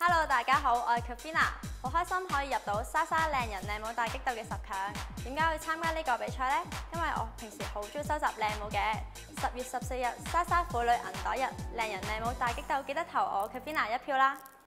Hello， 大家好，我係 Kavina， 好開心可以入到莎莎靚人靚舞大激鬥嘅10強。點解要參加呢個比賽呢？因為我平時好中意收集靚舞嘅。10月14日，莎莎婦女銀袋日，靚人靚舞大激鬥，記得投我 Kavina 一票啦！